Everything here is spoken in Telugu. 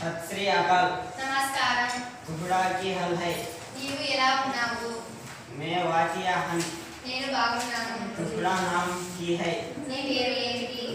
सत श्री अकाल। नमस्कारम। कुबड़ा की हल है। నీవు ఎలా ఉన్నావు? मैं वाचिया हन। నేను బాగున్నాను। कुबड़ा नाम की है। నీ పేరు ఏమిటి?